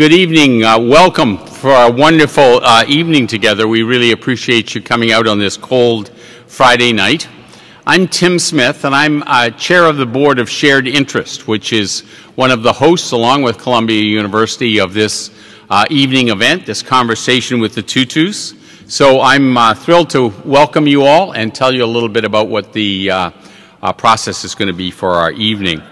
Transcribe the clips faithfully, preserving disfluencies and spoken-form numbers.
Good evening. Uh, welcome for our wonderful uh, evening together. We really appreciate you coming out on this cold Friday night. I'm Tim Smith, and I'm uh, chair of the board of Shared Interest, which is one of the hosts, along with Columbia University, of this uh, evening event, this conversation with the Tutus. So I'm uh, thrilled to welcome you all and tell you a little bit about what the uh, uh, process is going to be for our evening.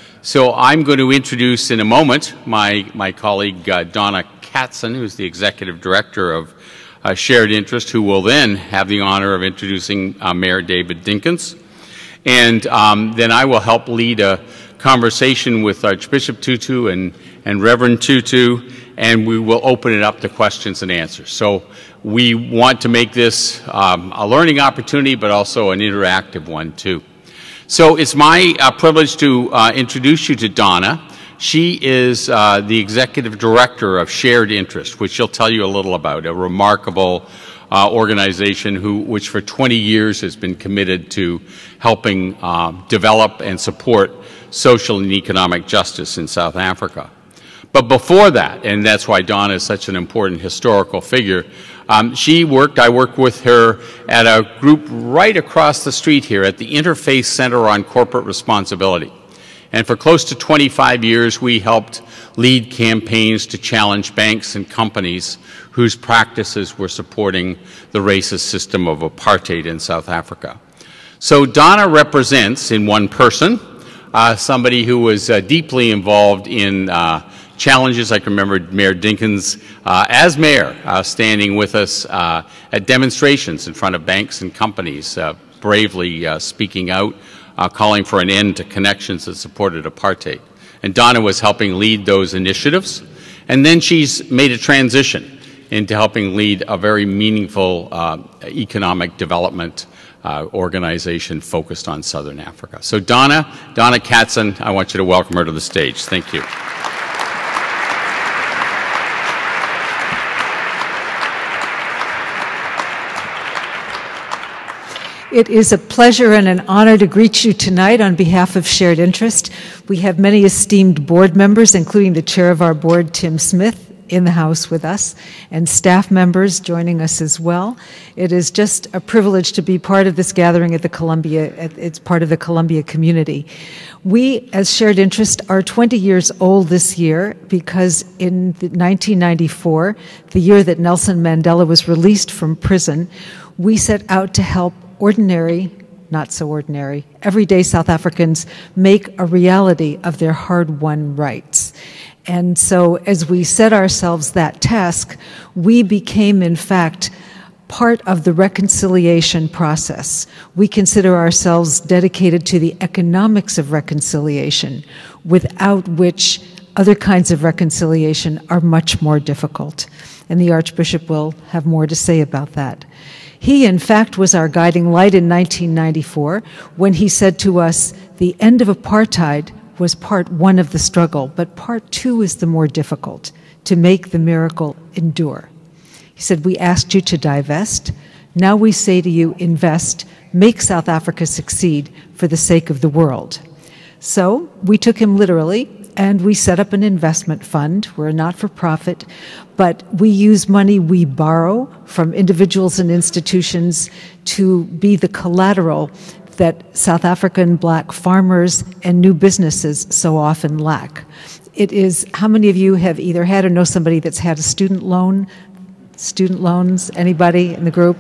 So I'm going to introduce in a moment my, my colleague uh, Donna Katzin, who's the executive director of uh, Shared Interest, who will then have the honor of introducing uh, Mayor David Dinkins. And um, then I will help lead a conversation with Archbishop Tutu and, and Reverend Tutu, and we will open it up to questions and answers. So we want to make this um, a learning opportunity, but also an interactive one too. So it's my uh, privilege to uh, introduce you to Donna. She is uh, the executive director of Shared Interest, which she'll tell you a little about, a remarkable uh, organization who, which for twenty years has been committed to helping uh, develop and support social and economic justice in South Africa. But before that, and that's why Donna is such an important historical figure, Um, she worked, I worked with her at a group right across the street here at the Interfaith Center on Corporate Responsibility. And for close to twenty-five years, we helped lead campaigns to challenge banks and companies whose practices were supporting the racist system of apartheid in South Africa. So Donna represents, in one person, uh, somebody who was uh, deeply involved in uh, challenges. I can remember Mayor Dinkins, uh, as mayor, uh, standing with us uh, at demonstrations in front of banks and companies, uh, bravely uh, speaking out, uh, calling for an end to connections that supported apartheid. And Donna was helping lead those initiatives. And then she's made a transition into helping lead a very meaningful uh, economic development uh, organization focused on Southern Africa. So Donna, Donna Katzin, I want you to welcome her to the stage. Thank you. It is a pleasure and an honor to greet you tonight on behalf of Shared Interest. We have many esteemed board members, including the chair of our board, Tim Smith, in the house with us, and staff members joining us as well. It is just a privilege to be part of this gathering at the Columbia, it's part of the Columbia community. We, as Shared Interest, are twenty years old this year because in nineteen ninety-four, the year that Nelson Mandela was released from prison, we set out to help ordinary, not so ordinary, everyday South Africans make a reality of their hard-won rights. And so as we set ourselves that task, we became, in fact, part of the reconciliation process. We consider ourselves dedicated to the economics of reconciliation, without which other kinds of reconciliation are much more difficult. And the Archbishop will have more to say about that. He, in fact, was our guiding light in nineteen ninety-four when he said to us, the end of apartheid was part one of the struggle, but part two is the more difficult, to make the miracle endure. He said, we asked you to divest. Now we say to you, invest, make South Africa succeed for the sake of the world. So we took him literally, and we set up an investment fund. We're a not-for-profit, but we use money we borrow from individuals and institutions to be the collateral that South African black farmers and new businesses so often lack. It is, how many of you have either had or know somebody that's had a student loan? Student loans, anybody in the group?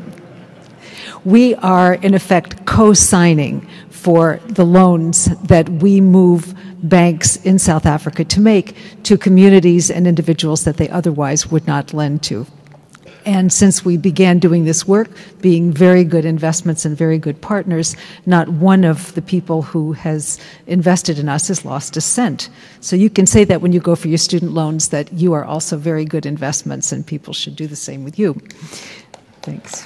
We are, in effect, co-signing for the loans that we move banks in South Africa to make to communities and individuals that they otherwise would not lend to. And since we began doing this work, being very good investments and very good partners, not one of the people who has invested in us has lost a cent. So you can say that when you go for your student loans, that you are also very good investments, and people should do the same with you. Thanks.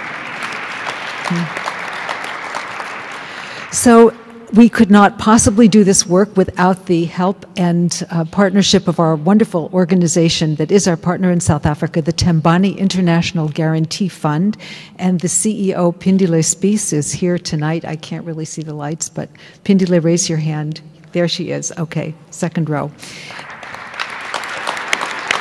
So we could not possibly do this work without the help and uh, partnership of our wonderful organization that is our partner in South Africa, the Tembani International Guarantee Fund. And the C E O, Pindile Spies, is here tonight. I can't really see the lights, but Pindile, raise your hand. There she is. Okay, second row.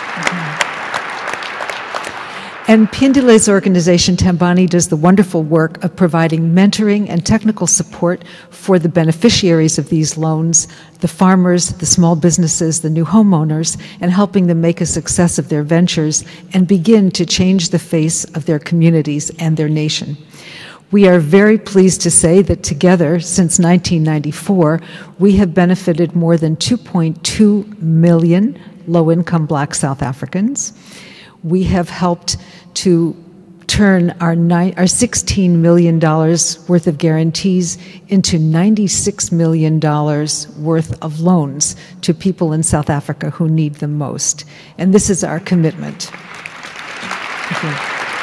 And Pindile's organization, Tambani, does the wonderful work of providing mentoring and technical support for the beneficiaries of these loans, the farmers, the small businesses, the new homeowners, and helping them make a success of their ventures and begin to change the face of their communities and their nation. We are very pleased to say that together, since nineteen ninety-four, we have benefited more than two point two million low-income Black South Africans. We have helped to turn our, nine, our sixteen million dollars worth of guarantees into ninety-six million dollars worth of loans to people in South Africa who need them most. And this is our commitment. Thank you.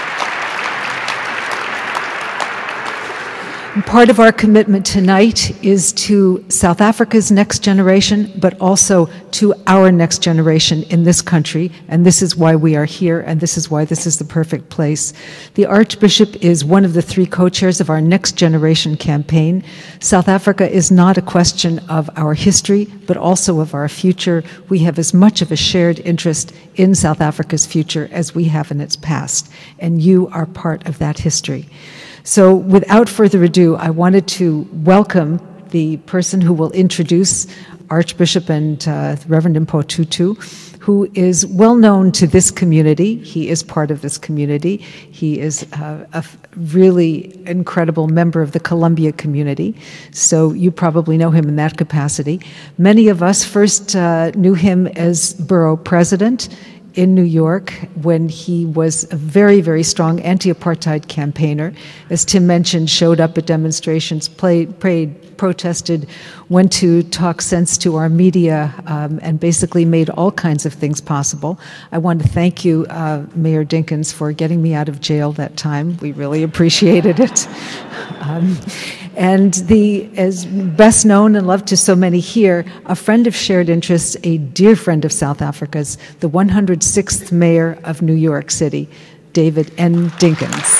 And part of our commitment tonight is to South Africa's next generation, but also to our next generation in this country, and this is why we are here, and this is why this is the perfect place. The Archbishop is one of the three co-chairs of our Next Generation campaign. South Africa is not a question of our history, but also of our future. We have as much of a shared interest in South Africa's future as we have in its past, and you are part of that history. So without further ado, I wanted to welcome the person who will introduce Archbishop and uh, Reverend Mpho Tutu, who is well known to this community. He is part of this community. He is uh, a really incredible member of the Columbia community, so you probably know him in that capacity. Many of us first uh, knew him as borough president in New York when he was a very, very strong anti-apartheid campaigner. As Tim mentioned, showed up at demonstrations, played, prayed, protested, went to talk sense to our media, um, and basically made all kinds of things possible. I want to thank you, uh, Mayor Dinkins, for getting me out of jail that time. We really appreciated it. Um, And the, as best known and loved to so many here, a friend of shared interests, a dear friend of South Africa's, the one hundred sixth Mayor of New York City, David N. Dinkins.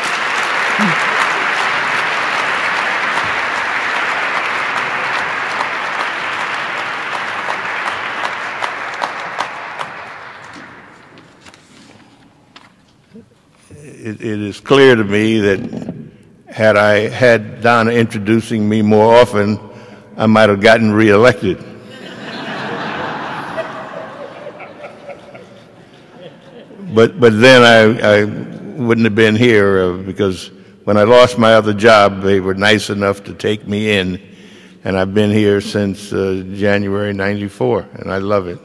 It, it is clear to me that had I had Donna introducing me more often, I might have gotten reelected. but but then I, I wouldn't have been here uh, because when I lost my other job, they were nice enough to take me in, and I've been here since uh, January ninety-four, and I love it.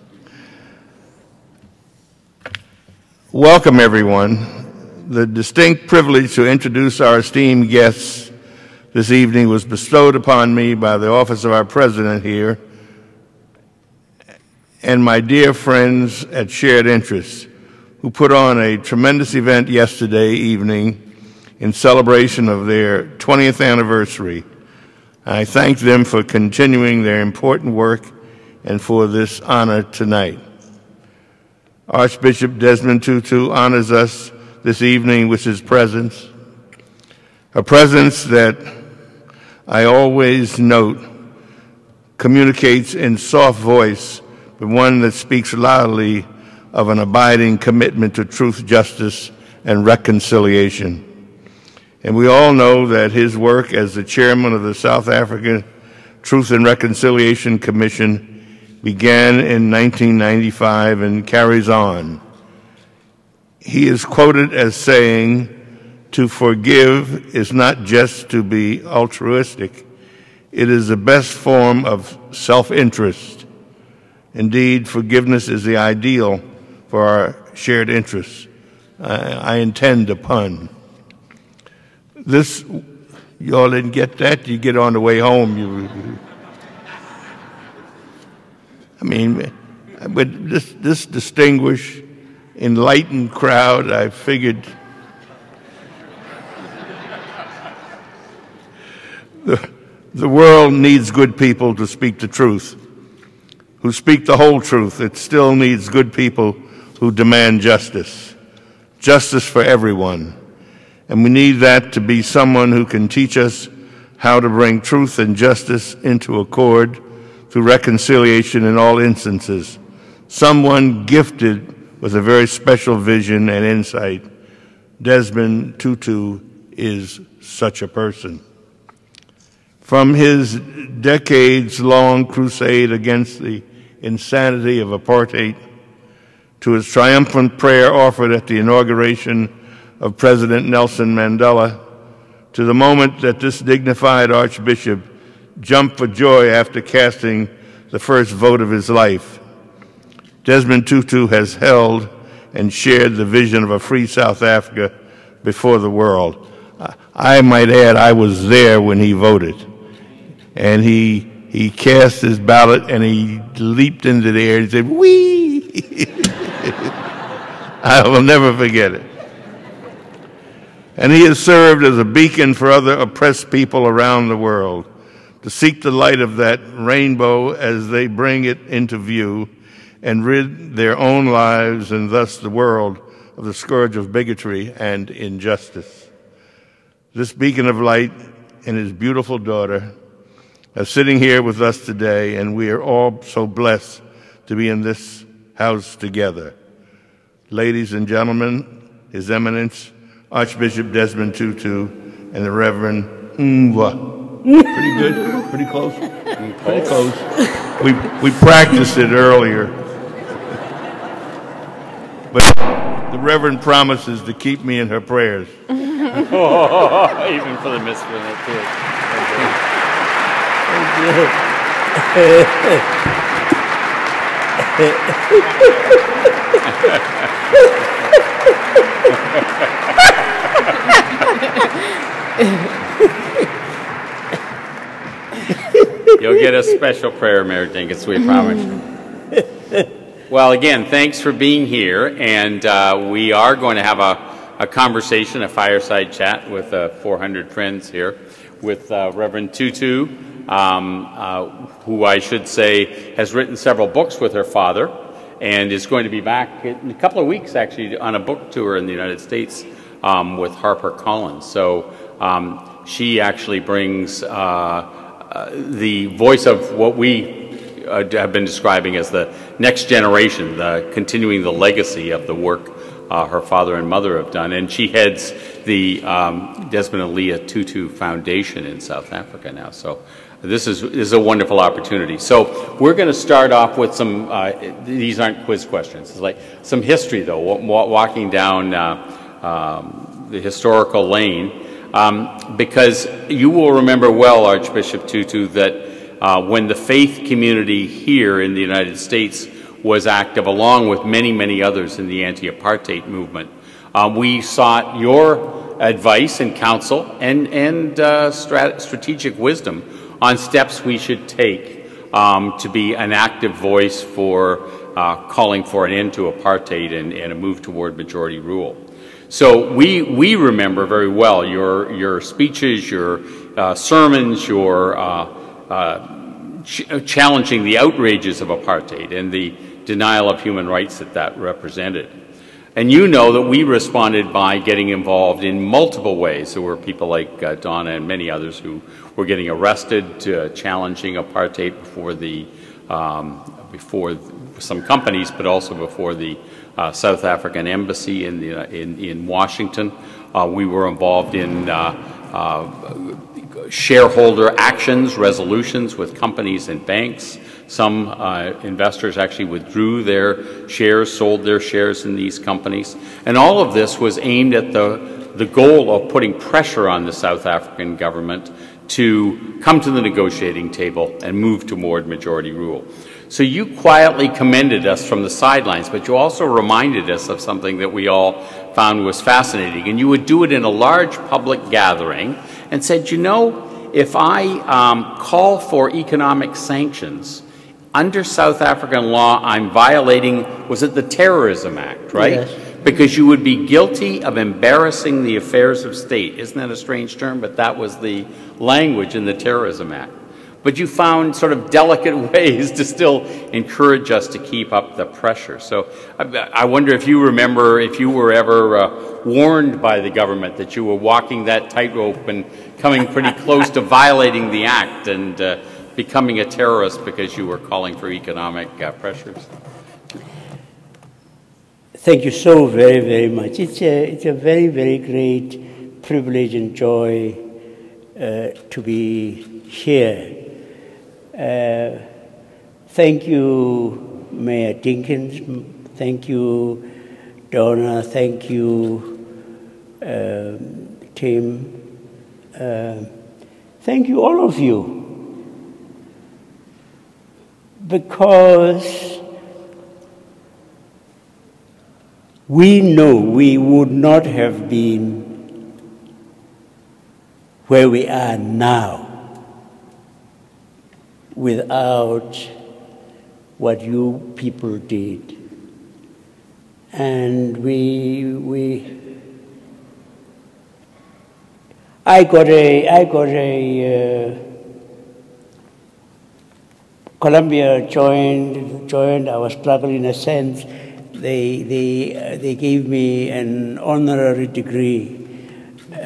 Welcome, everyone. The distinct privilege to introduce our esteemed guests this evening was bestowed upon me by the office of our president here and my dear friends at Shared Interests, who put on a tremendous event yesterday evening in celebration of their twentieth anniversary. I thank them for continuing their important work and for this honor tonight. Archbishop Desmond Tutu honors us this evening with his presence, a presence that I always note communicates in soft voice, but one that speaks loudly of an abiding commitment to truth, justice, and reconciliation. And we all know that his work as the chairman of the South African Truth and Reconciliation Commission began in nineteen ninety-five and carries on. He is quoted as saying, "To forgive is not just to be altruistic, it is the best form of self-interest. Indeed, forgiveness is the ideal for our shared interests." I, I intend a pun. This, you all didn't get that? You get on the way home. You, I mean, with this, this distinguished, enlightened crowd, I figured the, the world needs good people to speak the truth, who speak the whole truth. It still needs good people who demand justice, justice for everyone. And we need that to be someone who can teach us how to bring truth and justice into accord through reconciliation in all instances, someone gifted with a very special vision and insight. Desmond Tutu is such a person. From his decades-long crusade against the insanity of apartheid to his triumphant prayer offered at the inauguration of President Nelson Mandela, to the moment that this dignified Archbishop jumped for joy after casting the first vote of his life, Desmond Tutu has held and shared the vision of a free South Africa before the world. I might add, I was there when he voted. And he, he cast his ballot and he leaped into the air and said, "Wee!" I will never forget it. And he has served as a beacon for other oppressed people around the world to seek the light of that rainbow as they bring it into view and rid their own lives and thus the world of the scourge of bigotry and injustice. This beacon of light and his beautiful daughter are sitting here with us today, and we are all so blessed to be in this house together. Ladies and gentlemen, His Eminence, Archbishop Desmond Tutu, and the Reverend Mpho. Pretty good? Pretty close? Pretty close. We, we practiced it earlier. But the Reverend promises to keep me in her prayers. Oh, even for the misfit, too. You'll get a special prayer, Mayor Dinkins, we promise. Well, again, thanks for being here, and uh, we are going to have a, a conversation, a fireside chat with uh, four hundred friends here, with uh, Reverend Tutu, um, uh, who I should say has written several books with her father, and is going to be back in a couple of weeks, actually, on a book tour in the United States um, with HarperCollins. So um, she actually brings uh, uh, the voice of what we uh, have been describing as the next generation, the, continuing the legacy of the work uh, her father and mother have done. And she heads the um, Desmond and Leah Tutu Foundation in South Africa now. So this is, this is a wonderful opportunity. So we're going to start off with some, uh, these aren't quiz questions, it's like some history though, walking down uh, um, the historical lane, um, because you will remember well, Archbishop Tutu, that uh, when the faith community here in the United States was active, along with many, many others in the anti-apartheid movement, uh, we sought your advice and counsel and, and uh, strat strategic wisdom on steps we should take um, to be an active voice for uh, calling for an end to apartheid and, and a move toward majority rule. So we, we remember very well your, your speeches, your uh, sermons, your uh, uh, ch challenging the outrages of apartheid and the denial of human rights that that represented. And you know that we responded by getting involved in multiple ways. There were people like uh, Donna and many others who were getting arrested, uh, challenging apartheid before the um, before some companies, but also before the uh, South African embassy in the uh, in in Washington. Uh, we were involved in uh, uh, shareholder actions, resolutions with companies and banks. Some uh, investors actually withdrew their shares, sold their shares in these companies. And all of this was aimed at the, the goal of putting pressure on the South African government to come to the negotiating table and move toward majority rule. So you quietly commended us from the sidelines, but you also reminded us of something that we all found was fascinating. And you would do it in a large public gathering and said, you know, if I um, call for economic sanctions, under South African law, I'm violating, was it the Terrorism Act, right? Yes. Because you would be guilty of embarrassing the affairs of state. Isn't that a strange term? But that was the language in the Terrorism Act. But you found sort of delicate ways to still encourage us to keep up the pressure. So I, I wonder if you remember, if you were ever uh, warned by the government that you were walking that tightrope and coming pretty close to violating the act and uh, becoming a terrorist because you were calling for economic uh, pressures. thank you so very, very much. It's a, it's a very, very great privilege and joy uh, to be here. Uh, thank you, Mayor Dinkins. Thank you, Donna. Thank you, uh, Tim. Uh, thank you, all of you. Because we know we would not have been where we are now without what you people did. And we, we, I got a, I got a, uh, Columbia joined, joined our struggle in a sense. They, they, uh, they gave me an honorary degree, uh,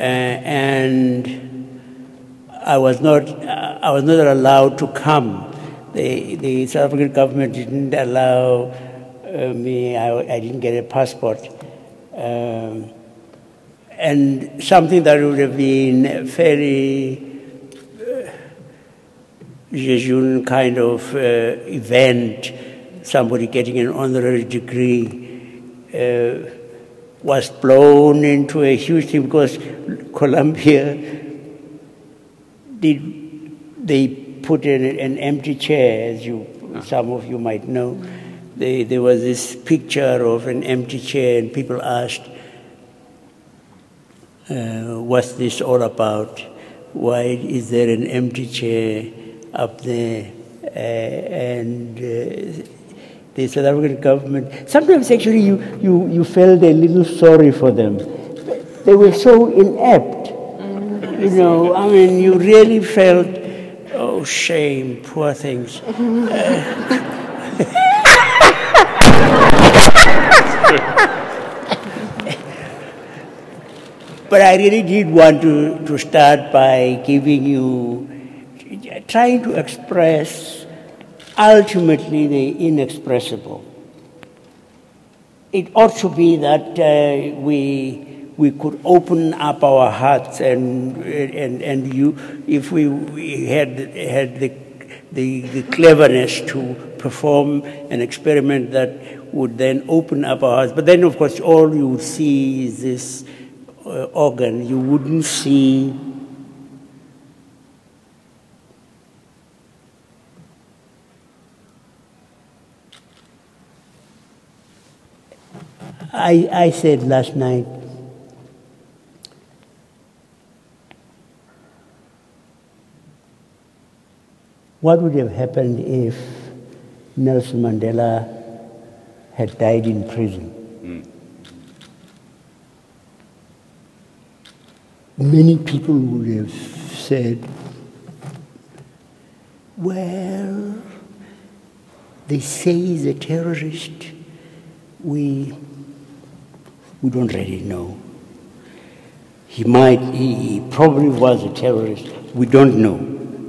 and I was not, uh, I was not allowed to come. The, the South African government didn't allow uh, me, I, I didn't get a passport. Um, and something that would have been fairly Jejun kind of uh, event, somebody getting an honorary degree, uh, was blown into a huge thing because Columbia did, they put in an empty chair, as you, some of you might know. They, there was this picture of an empty chair, and people asked, uh, what's this all about? Why is there an empty chair up there? Uh, and uh, the South African government, sometimes actually you, you, you felt a little sorry for them. They were so inept. You know, I mean, you really felt, oh, shame, poor things. Uh, but I really did want to, to start by giving you, trying to express ultimately the inexpressible. It ought to be that uh, we, we could open up our hearts and, and, and you, if we, we had, had the, the, the cleverness to perform an experiment that would then open up our hearts. But then, of course, all you would see is this uh, organ. You wouldn't see I, I said last night, what would have happened if Nelson Mandela had died in prison? Mm. Many people would have said, well, they say he's a terrorist. We, we don't really know. He might, he, he probably was a terrorist. We don't know.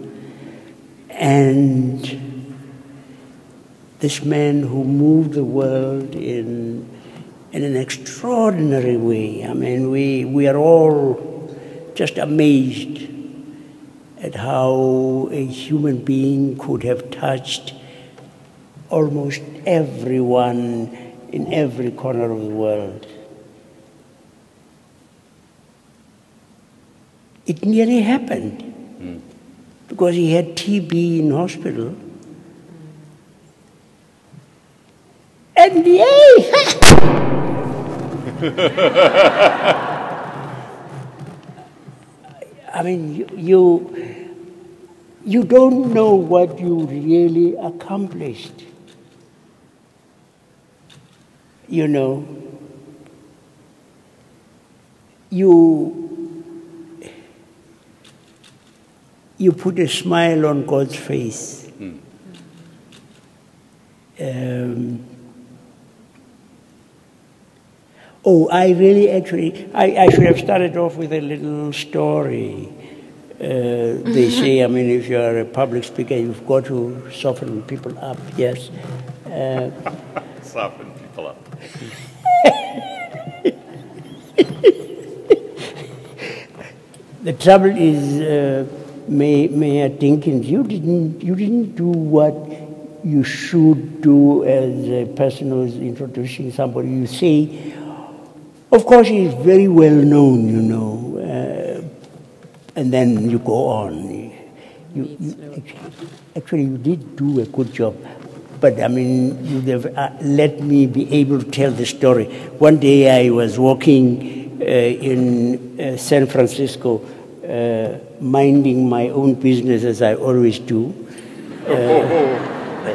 And this man who moved the world in, in an extraordinary way. I mean, we, we are all just amazed at how a human being could have touched almost everyone in every corner of the world. It nearly happened mm. because he had T B in hospital. And yay! I mean, you, you, you don't know what you really accomplished. You know, you, you put a smile on God's face. Mm. Um, oh, I really actually, I, I should have started off with a little story. Uh, they say, I mean, if you're a public speaker, you've got to soften people up, yes. Uh, soften. people up. The trouble is, uh, Mayor Dinkins, you didn't, you didn't do what you should do as a person who's introducing somebody. You say, of course, he's very well known, you know, uh, and then you go on. You, you, actually, you did do a good job, but I mean, you'd have uh, let me be able to tell the story. One day I was walking uh, in uh, San Francisco, uh, minding my own business as I always do. Uh,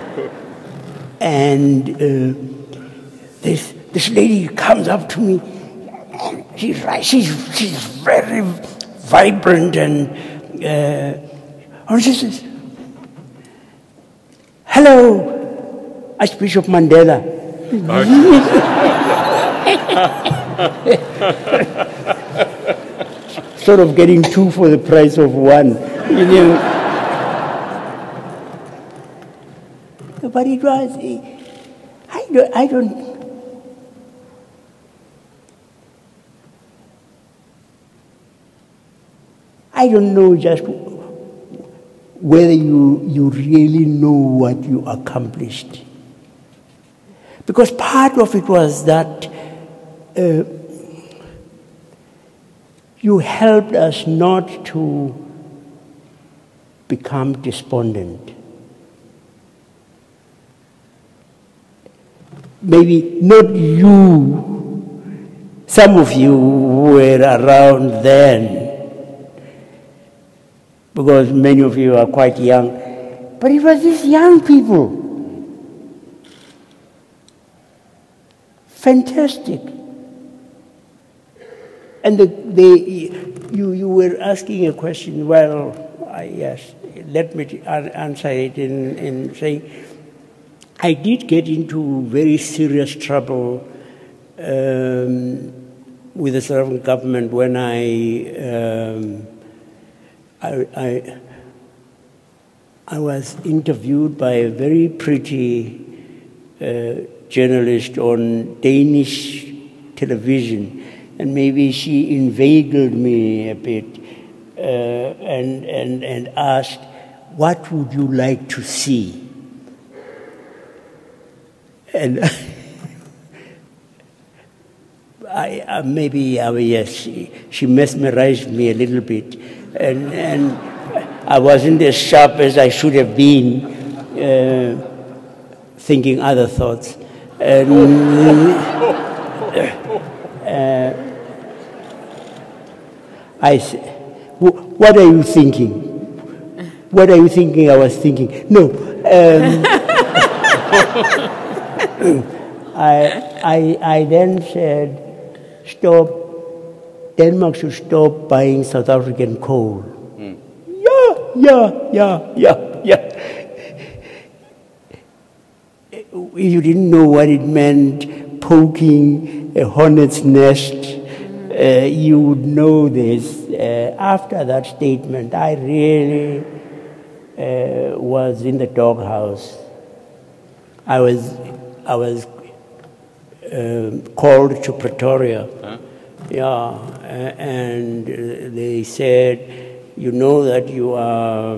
and uh, this, this lady comes up to me. She's right. She's, she's very vibrant and uh, she says, "Hello, Archbishop Mandela." Sort of getting two for the price of one, you know. But it was, I don't, I don't, I don't know just whether you, you really know what you accomplished. Because part of it was that uh, you helped us not to become despondent. Maybe not you, some of you were around then, because many of you are quite young, but it was these young people. Fantastic. And the, they, you, you were asking a question, well, I, yes, let me answer it in, in saying, I did get into very serious trouble um, with the South African government when I, um, I, I, I was interviewed by a very pretty uh, journalist on Danish television, and maybe she inveigled me a bit uh, and, and, and asked, "What would you like to see?" And I, uh, maybe, uh, yes, she, she mesmerized me a little bit. And, and I wasn't as sharp as I should have been, uh, thinking other thoughts. And, uh, I said, "What are you thinking? What are you thinking I was thinking?" No. Um, I, I, I then said, stop, Denmark should stop buying South African coal. Mm. Yeah, yeah, yeah, yeah, yeah. You didn't know what it meant, poking a hornet's nest. Uh, you would know this. Uh, after that statement, I really uh, was in the doghouse. I was, I was uh, called to Pretoria, huh? Yeah, uh, and uh, they said, "You know that you are,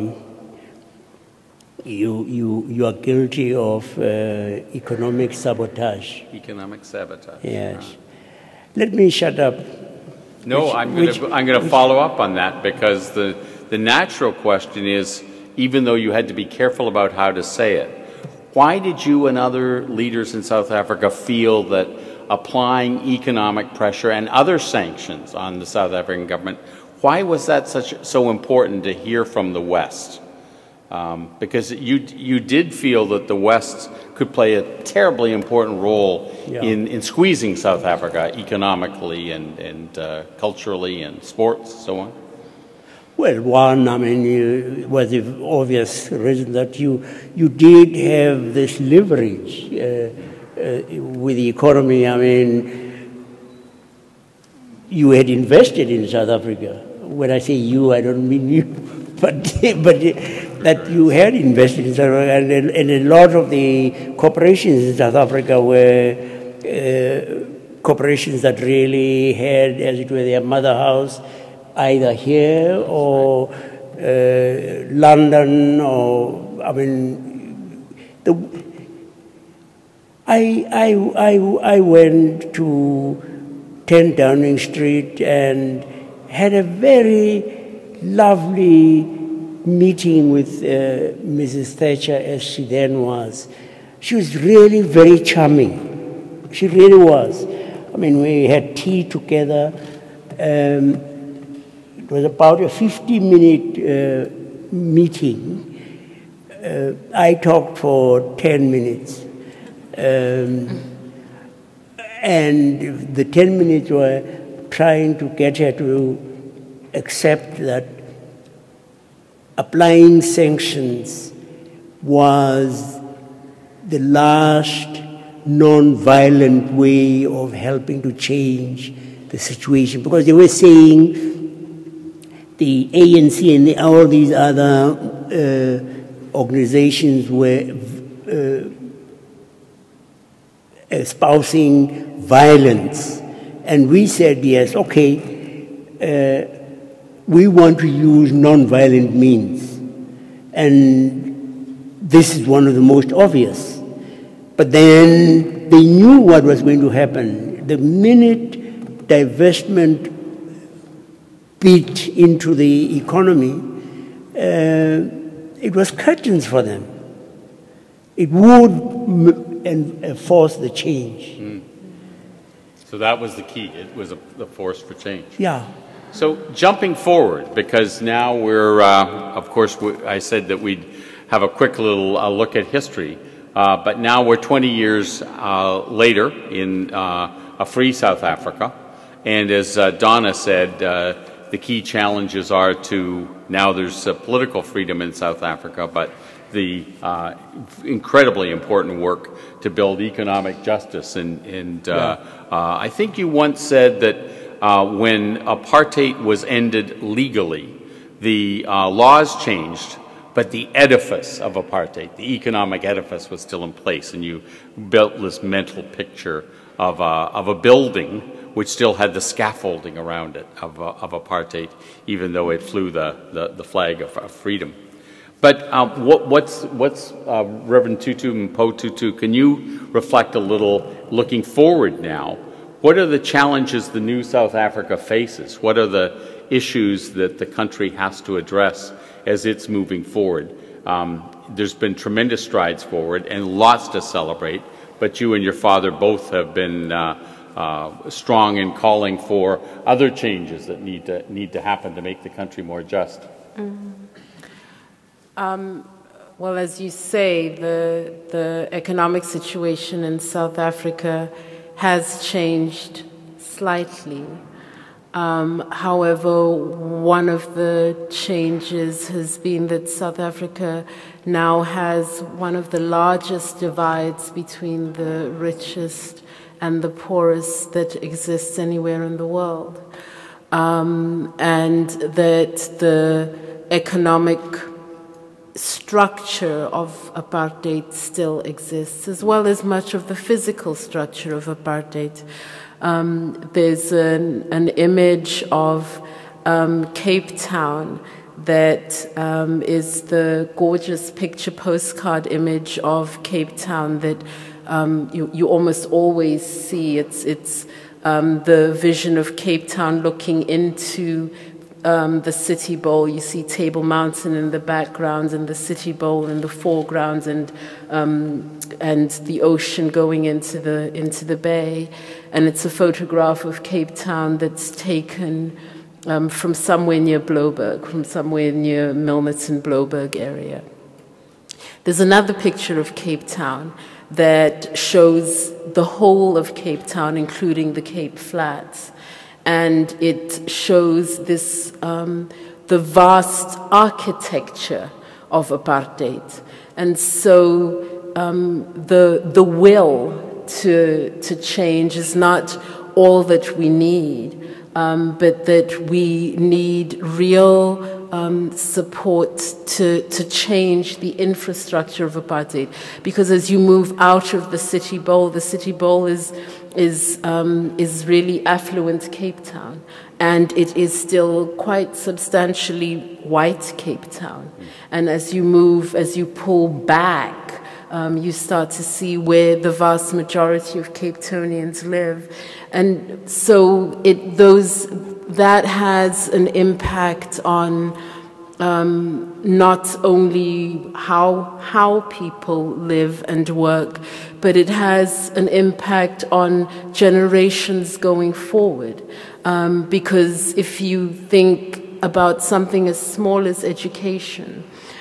you you you are guilty of uh, economic sabotage." Economic sabotage. Yes. Huh? Let me shut up. No, which, I'm going to I'm going to follow up on that, because the the natural question is, even though you had to be careful about how to say it, why did you and other leaders in South Africa feel that applying economic pressure and other sanctions on the South African government, why was that such so important to hear from the West? Um, because you you did feel that the West could play a terribly important role yeah. in, in squeezing South Africa economically and, and uh, culturally and sports, so on. Well, one, I mean, you, it was the obvious reason that you you did have this leverage uh, uh, with the economy. I mean, you had invested in South Africa. When I say you, I don't mean you, but but that you had invested in South Africa, and, and a lot of the corporations in South Africa were uh, corporations that really had, as it were, their mother house either here or uh, London, or, I mean, the, I, I, I, I went to ten Downing Street and had a very lovely meeting with uh, Missus Thatcher, as she then was. She was really very charming. She really was. I mean, we had tea together. Um, it was about a fifty-minute uh, meeting. Uh, I talked for ten minutes. Um, and the ten minutes were trying to get her to accept that applying sanctions was the last non-violent way of helping to change the situation, because they were saying the A N C and the, all these other uh, organizations were uh, espousing violence. And we said, yes, okay, uh, we want to use non-violent means. And this is one of the most obvious. But then they knew what was going to happen. The minute divestment bit into the economy, uh, it was curtains for them. It would and force the change. Mm. So that was the key. It was a, the force for change. Yeah. So jumping forward, because now we're, uh, of course, we, I said that we'd have a quick little uh, look at history, uh, but now we're twenty years uh, later in uh, a free South Africa. And as uh, Donna said, uh, the key challenges are to, now there's uh, political freedom in South Africa, but the uh, incredibly important work to build economic justice. And, and uh, yeah. uh, I think you once said that uh, when apartheid was ended legally, the uh, laws changed, but the edifice of apartheid, the economic edifice, was still in place. And you built this mental picture of a, of a building which still had the scaffolding around it of, uh, of apartheid, even though it flew the, the, the flag of, of freedom. But um, what, what's, what's uh, Reverend Tutu and Mpho Tutu, can you reflect a little, looking forward now, what are the challenges the new South Africa faces? What are the issues that the country has to address as it's moving forward? Um, there's been tremendous strides forward and lots to celebrate, but you and your father both have been uh, uh, strong in calling for other changes that need to, need to happen to make the country more just. Mm-hmm. Um, well, as you say, the, the economic situation in South Africa has changed slightly. Um, however, one of the changes has been that South Africa now has one of the largest divides between the richest and the poorest that exists anywhere in the world. Um, and that the economic structure of apartheid still exists, as well as much of the physical structure of apartheid. Um, there's an, an image of um, Cape Town that um, is the gorgeous picture postcard image of Cape Town that um, you, you almost always see. It's, it's um, the vision of Cape Town looking into Um, the City Bowl. You see Table Mountain in the background and the City Bowl in the foreground, and um, and the ocean going into the into the bay. And it's a photograph of Cape Town that's taken um, from somewhere near Bloberg, from somewhere near Milnerton, Bloberg area. There's another picture of Cape Town that shows the whole of Cape Town, including the Cape Flats. And it shows this, um, the vast architecture of apartheid. And so um, the, the will to, to change is not all that we need, um, but that we need real um, support to, to change the infrastructure of apartheid. Because as you move out of the City Bowl, the City Bowl is is, um, is really affluent Cape Town. And it is still quite substantially white Cape Town. And as you move, as you pull back, um, you start to see where the vast majority of Cape Townians live. And so it, those, that has an impact on um, not only how, how people live and work, but it has an impact on generations going forward. Um, because if you think about something as small as education,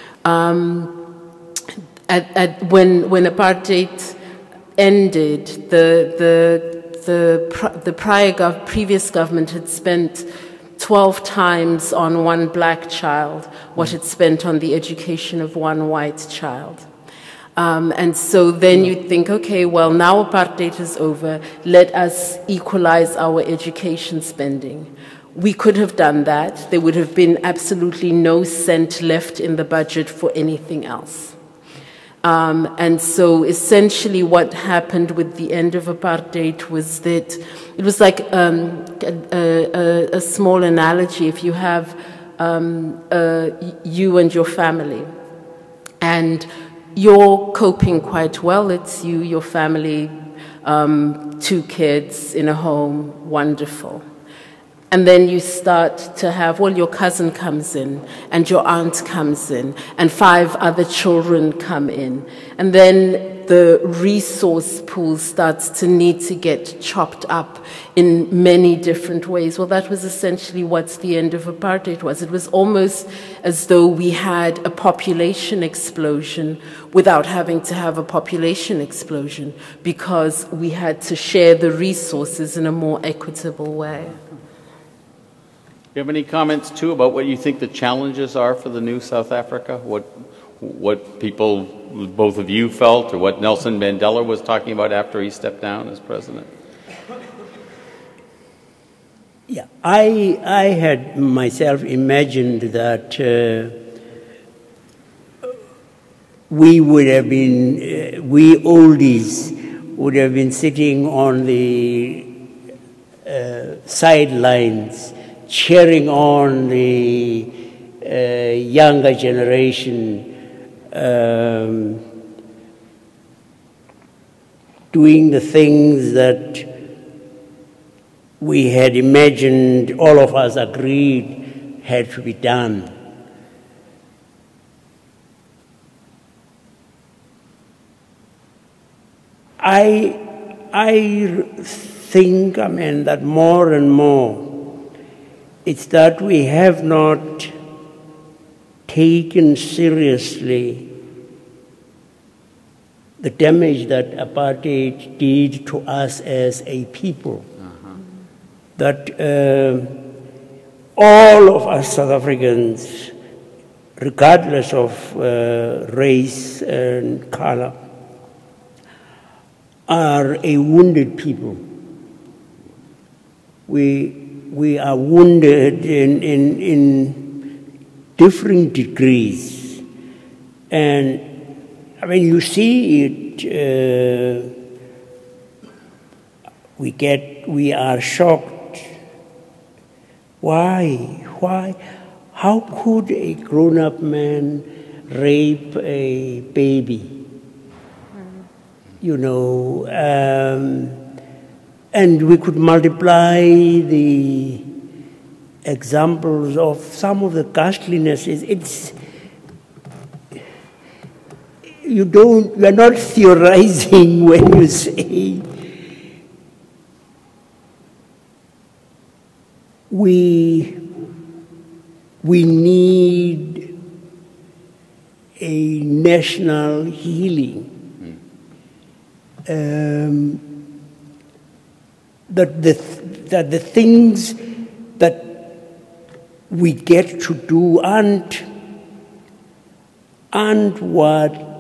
um, at, at, when, when apartheid ended, the, the, the, the prior gov previous government had spent twelve times on one black child what it spent on the education of one white child. Um, and so then you think, okay, well, now apartheid is over, let us equalize our education spending. We could have done that. There would have been absolutely no cent left in the budget for anything else. Um, and so essentially what happened with the end of apartheid was that it was like um, a, a, a small analogy. If you have um, uh, you and your family, and you're coping quite well. It's you, your family, um, two kids in a home, wonderful. And then you start to have, well, your cousin comes in, and your aunt comes in, and five other children come in. And then the resource pool starts to need to get chopped up in many different ways. Well, that was essentially what the end of apartheid was. It was almost as though we had a population explosion without having to have a population explosion, because we had to share the resources in a more equitable way. Do you have any comments, too, about what you think the challenges are for the new South Africa? What, what people, both of you felt, or what Nelson Mandela was talking about after he stepped down as president? Yeah, I, I had myself imagined that uh, we would have been, uh, we oldies would have been sitting on the uh, sidelines cheering on the uh, younger generation, um, doing the things that we had imagined, all of us agreed had to be done. I, I think, I mean, that more and more, it's that we have not taken seriously the damage that apartheid did to us as a people. Uh-huh. That uh, all of us South Africans, regardless of uh, race and color, are a wounded people. We We are wounded in, in, in different degrees. And, I mean, you see it, uh, we get, we are shocked. Why? Why? How could a grown-up man rape a baby? Mm. You know, um, and we could multiply the examples of some of the ghastlinesses. It's, you don't, you are not theorizing when you say we, we need a national healing. Um, That the, that the things that we get to do aren't, aren't what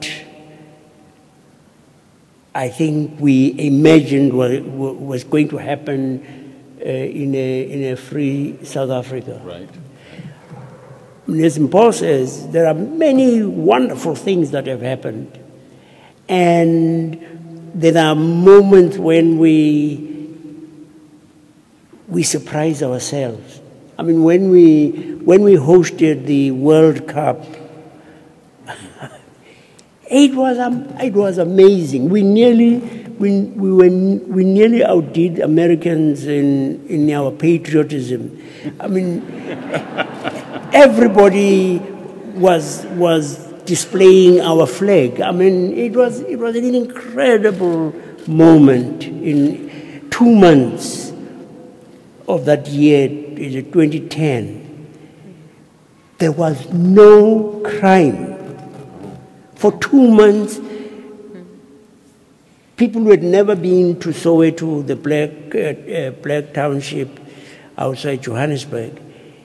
I think we imagined was, was going to happen uh, in, a, in a free South Africa. Right. As Mpho says, there are many wonderful things that have happened. And there are moments when we we surprise ourselves. I mean, when we, when we hosted the World Cup, it was, um, it was amazing. We nearly, we, we, were, we nearly outdid Americans in, in our patriotism. I mean, everybody was, was displaying our flag. I mean, it was, it was an incredible moment in two months of that year, twenty ten. There was no crime. For two months, people who had never been to Soweto, the black, uh, uh, black township outside Johannesburg,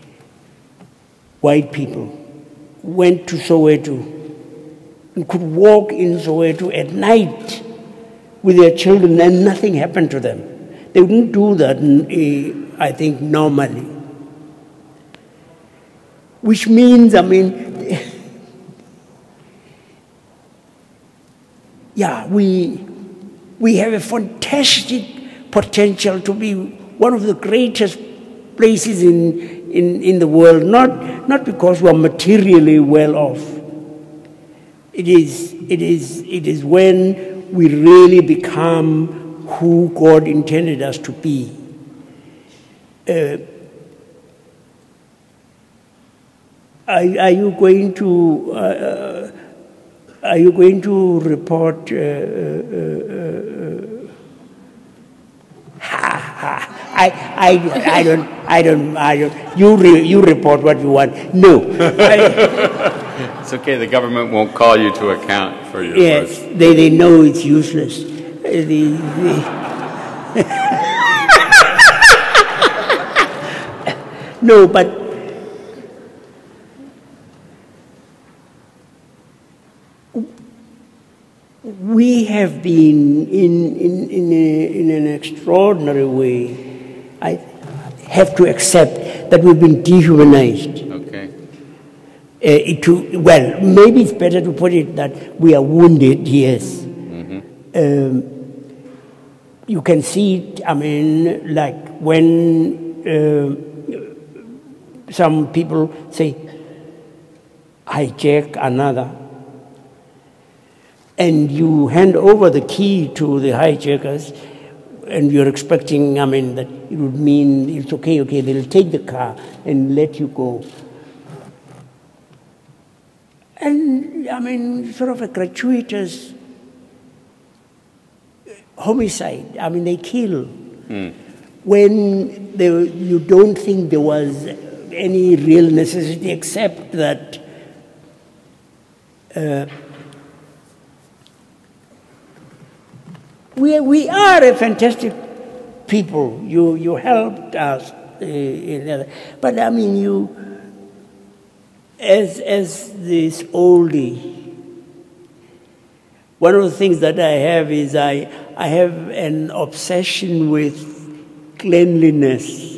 white people, went to Soweto and could walk in Soweto at night with their children and nothing happened to them. They wouldn't do that, uh, I think, normally. Which means, I mean, yeah, we, we have a fantastic potential to be one of the greatest places in, in, in the world, not, not because we are materially well off. It is, it is, it is when we really become who God intended us to be. Uh, are, are you going to uh, are you going to report? Uh, uh, uh, ha, ha. I, I, I don't I don't I don't. You re, you report what you want. No. I, it's okay. The government won't call you to account for your yes, words. they they know it's useless. The, the no, but we have been in, in, in, a, in an extraordinary way. I have to accept that we've been dehumanized. Okay. Uh, it to, well, maybe it's better to put it that we are wounded, yes. Mm-hmm. Um, you can see it, I mean, like when uh, some people say, hijack another, and you hand over the key to the hijackers, and you're expecting, I mean, that it would mean it's okay, okay, they'll take the car and let you go. And, I mean, sort of a gratuitous homicide. I mean, they kill. Mm. When they, you don't think there was any real necessity except that uh, we, we are a fantastic people. You, you helped us. Uh, in other, but, I mean, you, as, as this oldie, one of the things that I have is I, I have an obsession with cleanliness.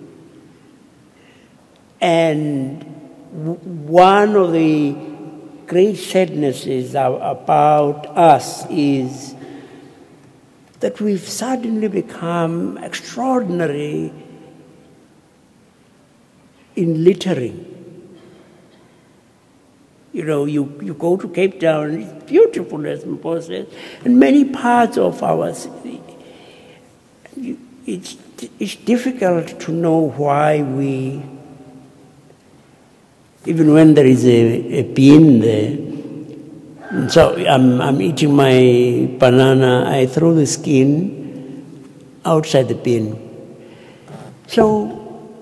And one of the great sadnesses about us is that we've suddenly become extraordinary in littering. You know, you, you go to Cape Town, it's beautiful, as Mpho says, and many parts of our city. You, it's, it's difficult to know why we, even when there is a, a bin there. And so I'm, I'm eating my banana, I throw the skin outside the bin. So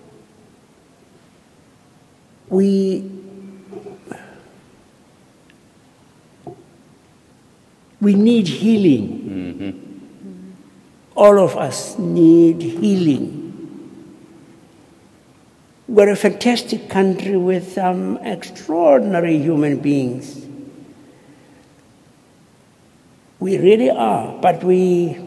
we, We need healing. Mm-hmm. All of us need healing. We're a fantastic country with some um, extraordinary human beings. We really are, but we,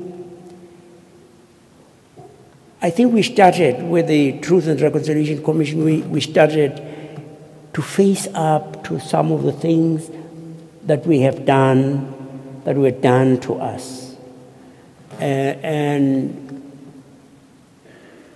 I think we started with the Truth and Reconciliation Commission, we, we started to face up to some of the things that we have done that were done to us. Uh, and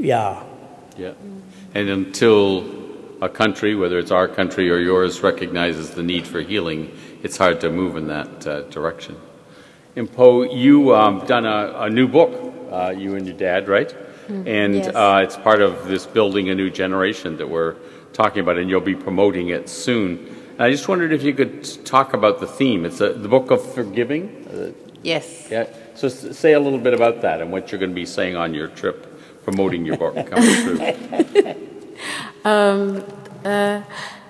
yeah. Yeah. And until a country, whether it's our country or yours, recognizes the need for healing, it's hard to move in that uh, direction. Mpho, you um, done a, a new book, uh, you and your dad, right? Mm, and yes. uh, it's part of this Building a New Generation that we're talking about, and you'll be promoting it soon. And I just wondered if you could talk about the theme. It's a, the book of forgiving? Uh, Yes. Yeah. So s- say a little bit about that and what you're going to be saying on your trip promoting your book coming through. um, uh,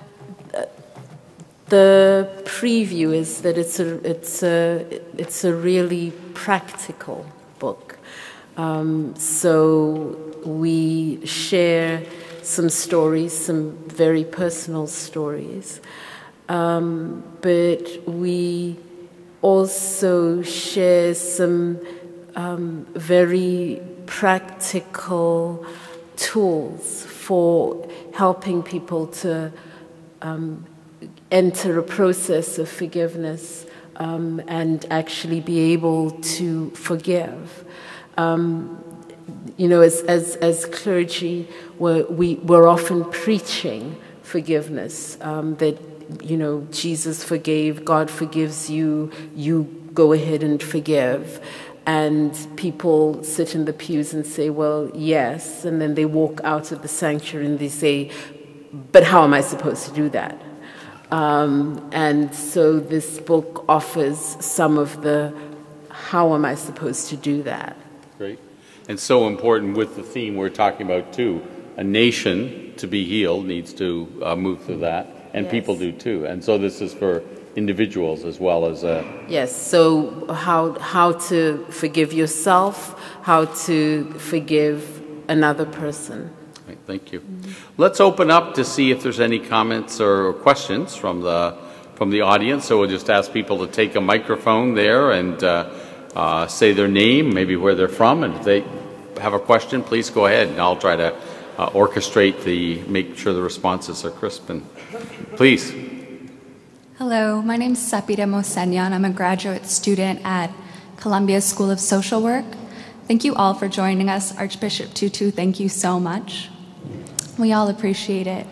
the preview is that it's a it's a it's a really practical book. Um, so we share some stories, some very personal stories, um, but we also share some um, very practical tools for helping people to um, enter a process of forgiveness um, and actually be able to forgive. Um, you know, as, as, as clergy, we're, we, we're often preaching forgiveness, um, that, you know, Jesus forgave, God forgives you, you go ahead and forgive. And people sit in the pews and say, well, yes, and then they walk out of the sanctuary and they say, but how am I supposed to do that? Um, and so this book offers some of the how am I supposed to do that. Great. And so important with the theme we're talking about, too. A nation, to be healed, needs to uh, move through that, and yes. people do, too. And so this is for individuals as well as... Uh... Yes, so how, how to forgive yourself, how to forgive another person. Right, thank you. Mm-hmm. Let's open up to see if there's any comments or questions from the, from the audience. So we'll just ask people to take a microphone there and... Uh, Uh, say their name, maybe where they're from, and if they have a question, please go ahead, and I'll try to uh, orchestrate the, make sure the responses are crisp. And please. Hello, my name is Sapira Mosenyan. I'm a graduate student at Columbia School of Social Work. Thank you all for joining us. Archbishop Tutu, thank you so much. We all appreciate it.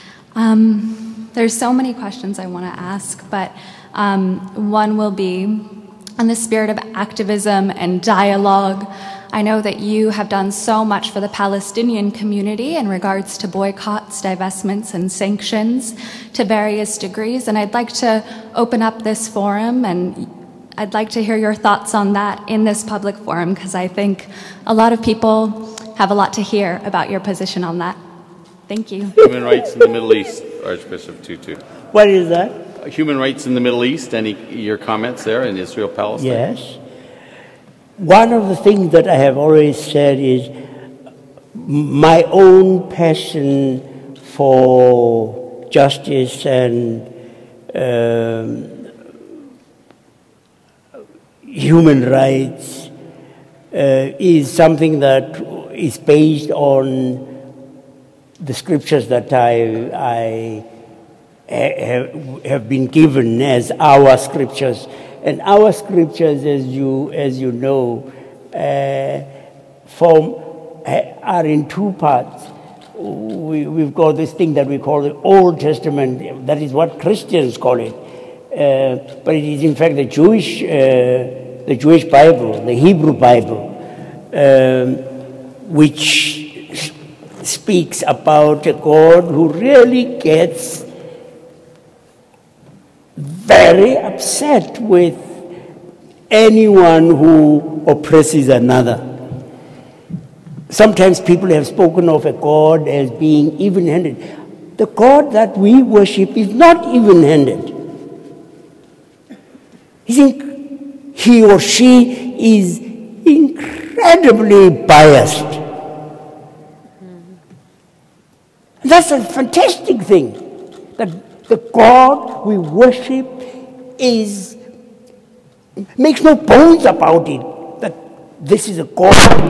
Um, there's so many questions I want to ask, but um, one will be, on the spirit of activism and dialogue, I know that you have done so much for the Palestinian community in regards to boycotts, divestments, and sanctions to various degrees, and I'd like to open up this forum, and I'd like to hear your thoughts on that in this public forum, because I think a lot of people have a lot to hear about your position on that. Thank you. Human rights in the Middle East, Archbishop Tutu. What is that? Human rights in the Middle East, any your comments there in Israel, Palestine? Yes. One of the things that I have always said is my own passion for justice and um, human rights uh, is something that is based on the scriptures that I, I have been given as our scriptures, and our scriptures, as you as you know, uh, form are in two parts. We, we've got this thing that we call the Old Testament. That is what Christians call it, uh, but it is in fact the Jewish uh, the Jewish Bible, the Hebrew Bible, um, which speaks about a God who really gets very upset with anyone who oppresses another. Sometimes people have spoken of a God as being even-handed. The God that we worship is not even-handed. He or she is incredibly biased. And that's a fantastic thing, that the God we worship is makes no bones about it, that this is a God.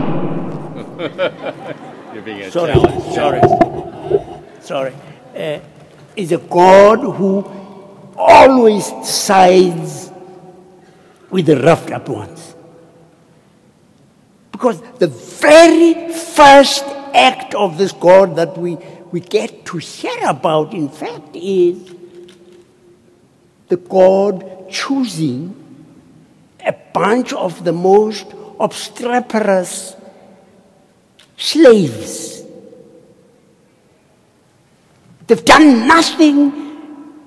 You're being a sorry, challenge. sorry, sorry. Uh, is a God who always sides with the roughed up ones. Because the very first act of this God that we, we get to hear about, in fact, is the God choosing a bunch of the most obstreperous slaves. They've done nothing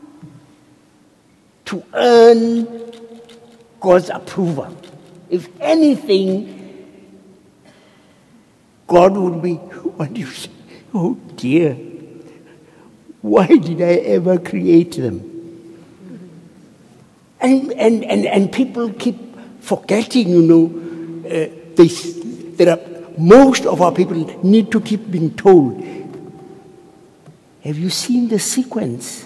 to earn God's approval. If anything, God would be, what do you say? Oh dear, why did I ever create them? And, and, and, and people keep forgetting, you know, uh, they, there are, most of our people need to keep being told, have you seen the sequence?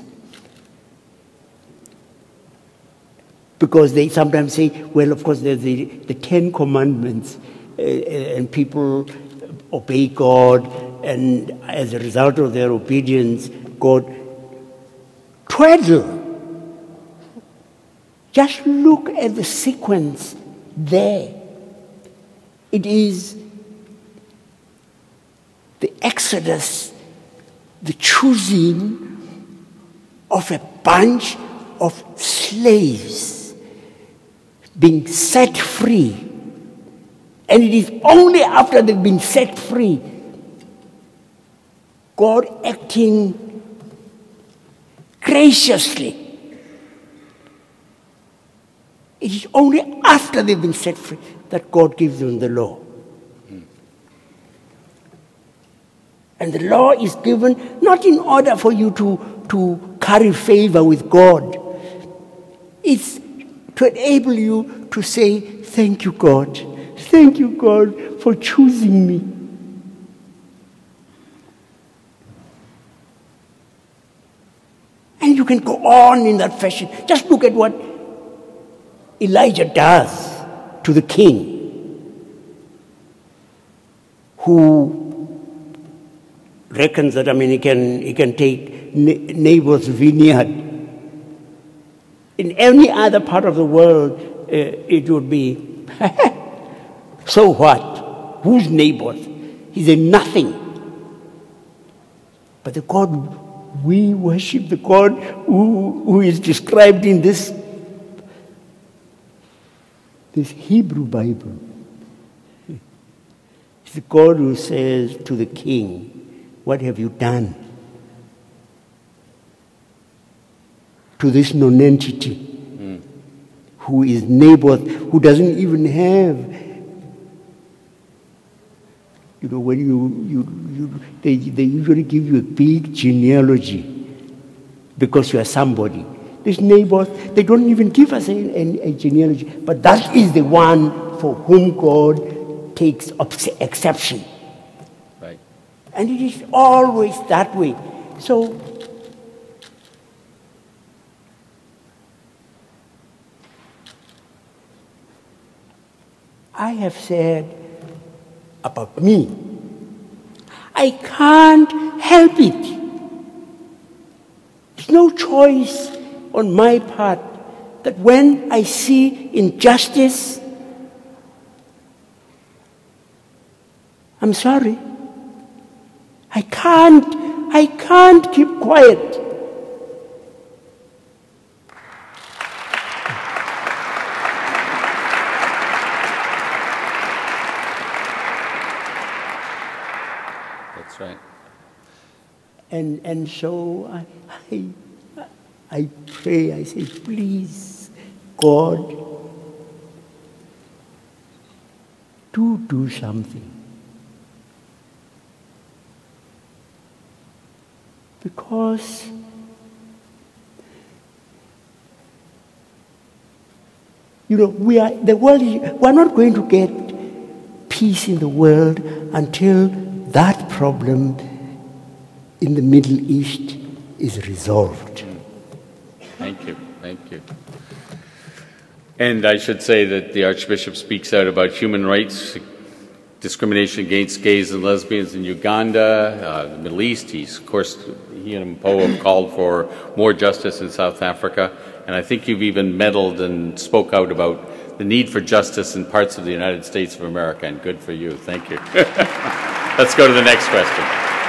Because they sometimes say, well, of course, there's the, the Ten Commandments, uh, and people obey God, and as a result of their obedience, God twaddle. Just look at the sequence there. It is the exodus, the choosing of a bunch of slaves being set free. And it is only after they've been set free, God acting graciously. It is only after they've been set free that God gives them the law. Mm. And the law is given not in order for you to, to curry favor with God. It's to enable you to say, thank you, God. Thank you, God, for choosing me. And you can go on in that fashion. Just look at what Elijah does to the king, who reckons that, I mean, he can, he can take Naboth's vineyard. In any other part of the world, uh, it would be, so what? Who's Naboth? He's a nothing. But the God we worship, the God who, who is described in this This Hebrew Bible, it's the God who says to the king, what have you done to this nonentity mm. who is Naboth, who doesn't even have, you know, when you, you, you they, they usually give you a big genealogy because you are somebody. This Naboth, they don't even give us a, a, a genealogy, but that is the one for whom God takes exception. Right. And it is always that way. So, I have said about me, I can't help it. There's no choice on my part that when I see injustice, I'm sorry. I can't, I can't keep quiet. That's right. And, and so I, I I pray, I say, please, God, do do something. Because you know, we are the world is, we're not going to get peace in the world until that problem in the Middle East is resolved. Thank you, thank you. And I should say that the Archbishop speaks out about human rights, discrimination against gays and lesbians in Uganda, uh, the Middle East. He's, of course, he and Mpho have called for more justice in South Africa. And I think you've even meddled and spoke out about the need for justice in parts of the United States of America, and good for you. Thank you. Let's go to the next question.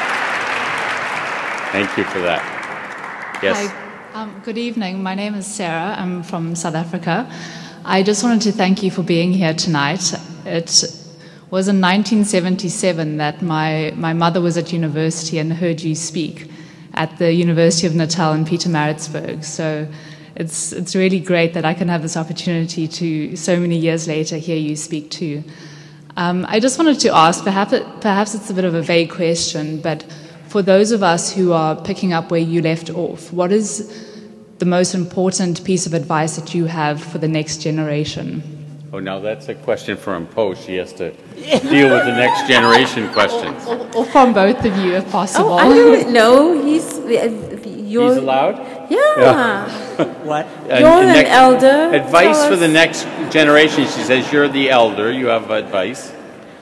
Thank you for that. Yes. Hi. Um, good evening. My name is Sarah. I'm from South Africa. I just wanted to thank you for being here tonight. It was in nineteen seventy-seven that my, my mother was at university and heard you speak at the University of Natal in Pietermaritzburg. So it's, it's really great that I can have this opportunity to, so many years later, hear you speak too. Um, I just wanted to ask, perhaps, it, perhaps it's a bit of a vague question, but for those of us who are picking up where you left off, what is the most important piece of advice that you have for the next generation? Oh, now that's a question for Mpho. She has to deal with the next generation questions. Or, or, or from both of you, if possible. Oh, I don't know. He's, you're, He's allowed? Yeah. Yeah. What? You're an next, elder. Advice Tell for us. the next generation. She says you're the elder. You have advice.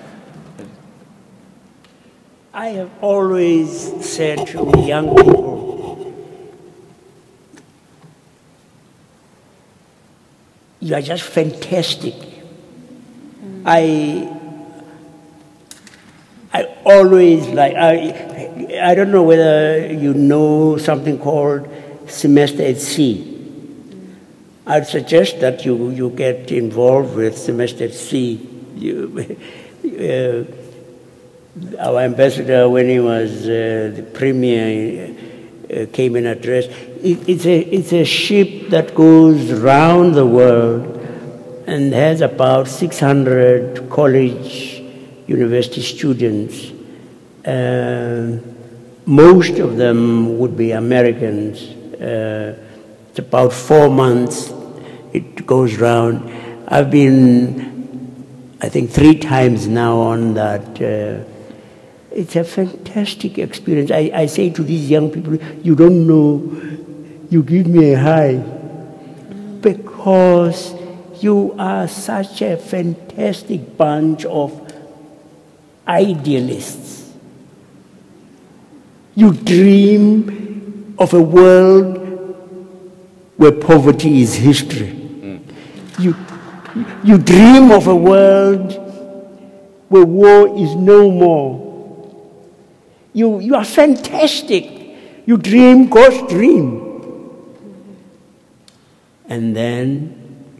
I have always said to young people, you are just fantastic. Mm. I I always like, I, I don't know whether you know something called semester at sea. I'd suggest that you, you get involved with semester at sea. You, uh, our ambassador, when he was uh, the premier, uh, came and addressed. It, it's, a, it's a ship that goes round the world and has about six hundred college university students. Uh, most of them would be Americans. Uh, it's about four months it goes round. I've been, I think, three times now on that. Uh, it's a fantastic experience. I, I say to these young people, you don't know, you give me a high because you are such a fantastic bunch of idealists. You dream of a world where poverty is history. Mm. You, you dream of a world where war is no more. You, you are fantastic. You dream God's dream. And then,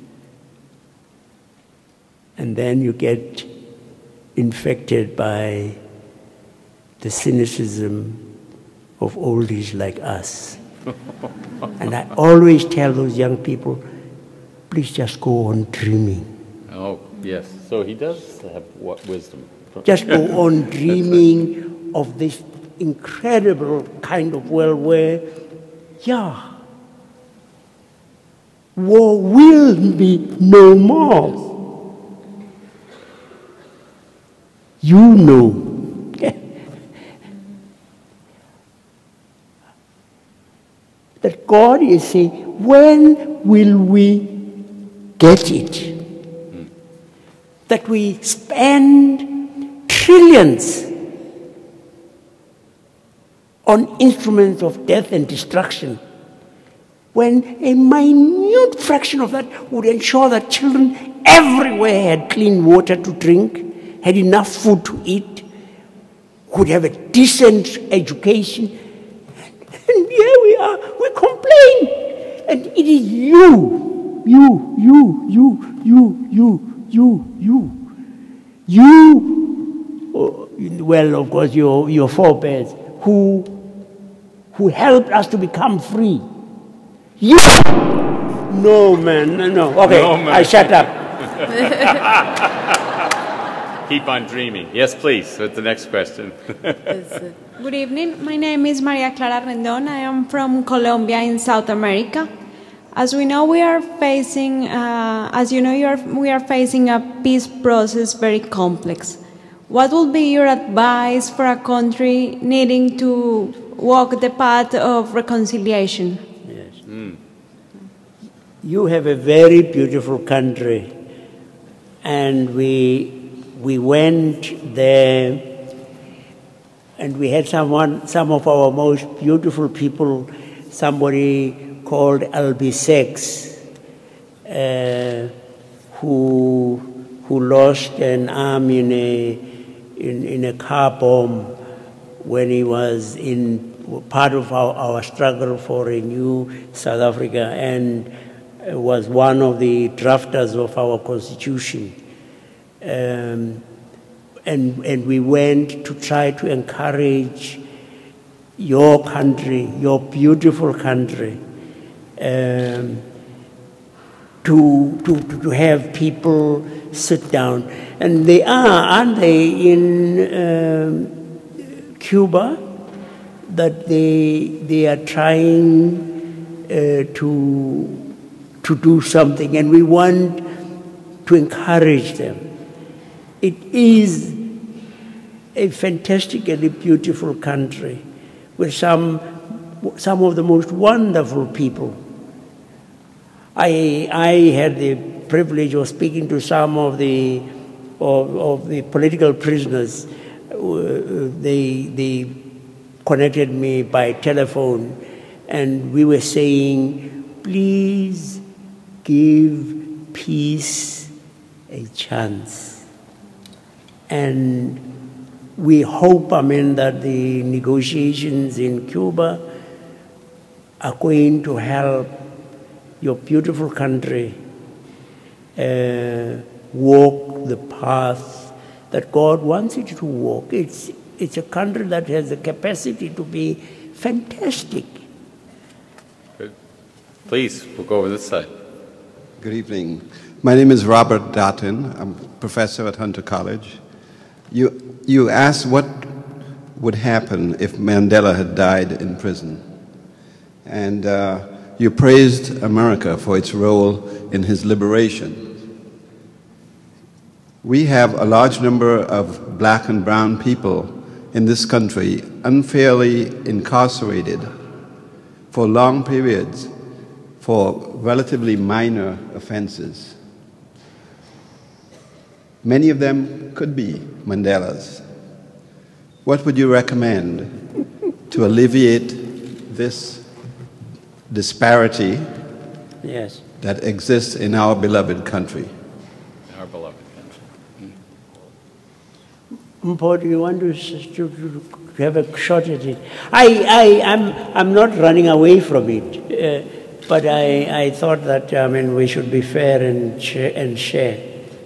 and then you get infected by the cynicism of oldies like us. And I always tell those young people, please just go on dreaming. Oh, yes. So he does have what wisdom. Just go on dreaming of this incredible kind of world where, yeah, war will be no more. You know. That God is saying, when will we get it? Mm. That we spend trillions on instruments of death and destruction, when a minute fraction of that would ensure that children everywhere had clean water to drink, had enough food to eat, would have a decent education. And here we are, we complain. And it is you, you, you, you, you, you, you, you, you, oh, well, of course, your, your forebears, who, who helped us to become free. You! No, man, no, no. Okay, no, man. I shut up. Keep on dreaming. Yes, please, with the next question. Good evening. My name is Maria Clara Rendon. I am from Colombia in South America. As we know, we are facing, uh, as you know, you are, we are facing a peace process very complex. What would be your advice for a country needing to walk the path of reconciliation? Yes. Mm. You have a very beautiful country, and we we went there. And we had someone, some of our most beautiful people, somebody called Albisex, uh, who who lost an arm in a in, in a car bomb when he was in part of our, our struggle for a new South Africa, and was one of the drafters of our constitution. Um, and, and we went to try to encourage your country, your beautiful country, um, to, to, to have people sit down. And they are, aren't they, in um, Cuba, that they, they are trying uh, to, to do something, and we want to encourage them. It is a fantastically beautiful country with some, some of the most wonderful people. I, I had the privilege of speaking to some of the, of, of the political prisoners. Uh, they, they connected me by telephone, and we were saying, please give peace a chance. And we hope, I mean, that the negotiations in Cuba are going to help your beautiful country uh, walk the path that God wants it to walk. It's, it's a country that has the capacity to be fantastic. Good. Please, we'll go over this side. Good evening. My name is Robert Dottin. I'm a professor at Hunter College. You, you asked what would happen if Mandela had died in prison. And uh, you praised America for its role in his liberation. We have a large number of black and brown people in this country unfairly incarcerated for long periods for relatively minor offenses. Many of them could be Mandela's. What would you recommend to alleviate this disparity yes. that exists in our beloved country? Our beloved country. Mpho, do you want to, to, to have a shot at it? I, I, I'm, I'm not running away from it, uh, but I, I thought that, I mean, we should be fair and share. And share.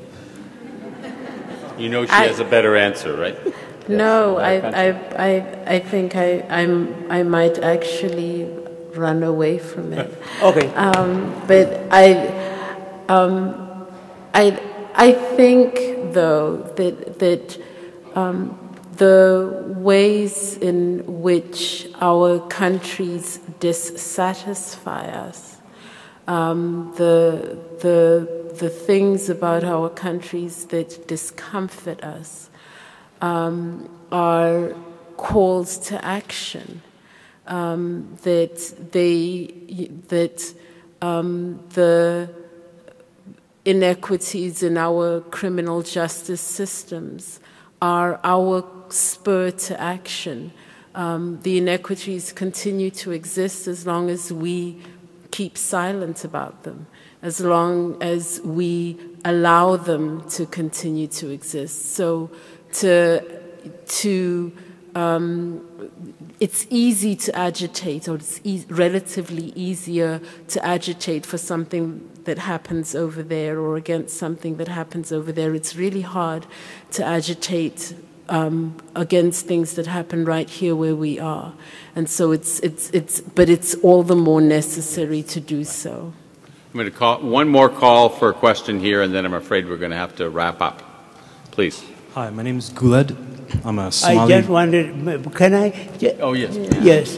You know she I, has a better answer, right? No, yes, I, I, I, I think I, I'm, I might actually run away from it. Okay. Um, but I, um, I, I think though that that um, the ways in which our countries dissatisfy us, um, the the the things about our countries that discomfort us, um, are calls to action. Um, that they that um, the inequities in our criminal justice systems are our spur to action. Um, the inequities continue to exist as long as we keep silent about them, as long as we allow them to continue to exist. So to to um, it's easy to agitate, or it's e relatively easier to agitate for something that happens over there or against something that happens over there. It's really hard to agitate um, against things that happen right here where we are. And so it's, it's, it's, but it's all the more necessary to do so. I'm going to call one more call for a question here, and then I'm afraid we're going to have to wrap up. Please. Hi, my name is Guled. I'm a Somali. I just wanted, can I? Just, oh, yes. Yes.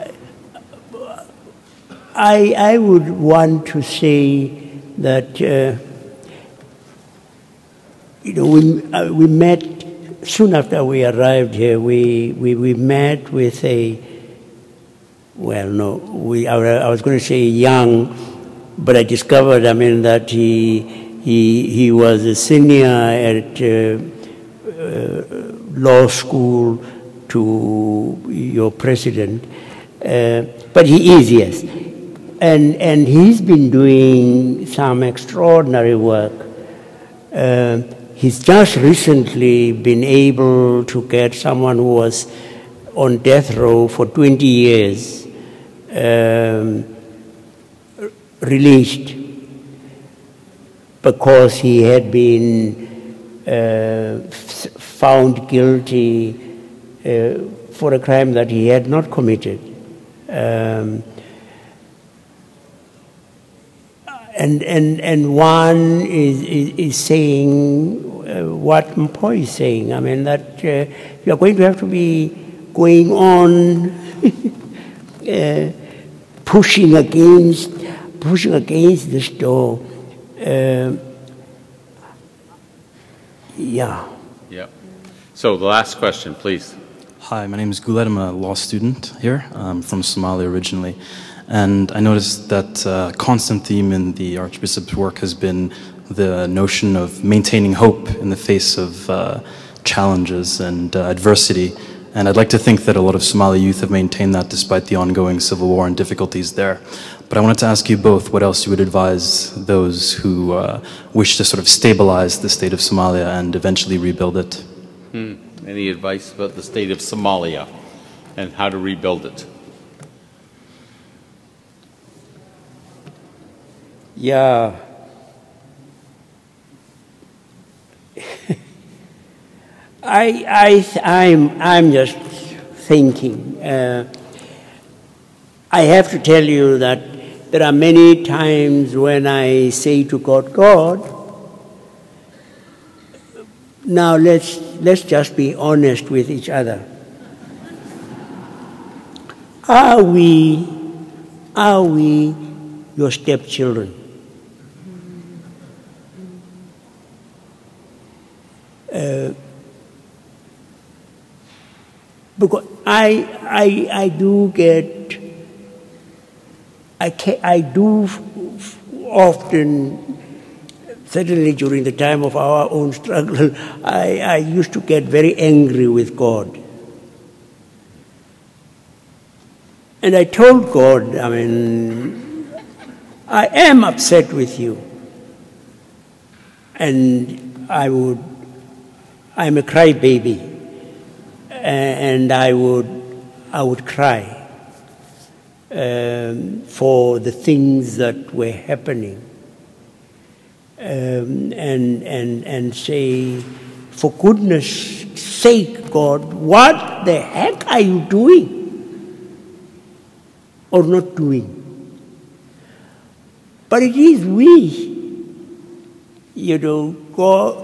I, I would want to say that, uh, you know, we, uh, we met, soon after we arrived here, we, we, we met with a, well, no, we, I was going to say young, but I discovered, I mean, that he, he, he was a senior at uh, uh, law school to your president, uh, but he is, yes. And, and he's been doing some extraordinary work. Uh, he's just recently been able to get someone who was on death row for twenty years um, released because he had been uh, found guilty uh, for a crime that he had not committed. Um, and, and, and one is, is, is saying uh, what Mpho is saying. I mean, that uh, you are going to have to be going on uh, pushing against, pushing against this door. Uh, yeah. Yeah. So the last question, please. Hi, my name is Guled. I'm a law student here. I'm from Somalia originally. And I noticed that a uh, constant theme in the Archbishop's work has been the notion of maintaining hope in the face of uh, challenges and uh, adversity. And I'd like to think that a lot of Somali youth have maintained that despite the ongoing civil war and difficulties there. But I wanted to ask you both what else you would advise those who uh, wish to sort of stabilize the state of Somalia and eventually rebuild it. Hmm. Any advice about the state of Somalia and how to rebuild it? Yeah. I, I, I'm, I'm just thinking. Uh, I have to tell you that there are many times when I say to God, God, now let's, let's just be honest with each other. Are we, are we your stepchildren? Uh, because I, I, I do get, I, can, I do often, certainly during the time of our own struggle, I, I used to get very angry with God. And I told God, I mean, I am upset with you. And I would, I'm a crybaby. And I would, I would cry um, for the things that were happening. Um, and, and, and say, for goodness sake, God, what the heck are you doing or not doing? But it is we, you know, God,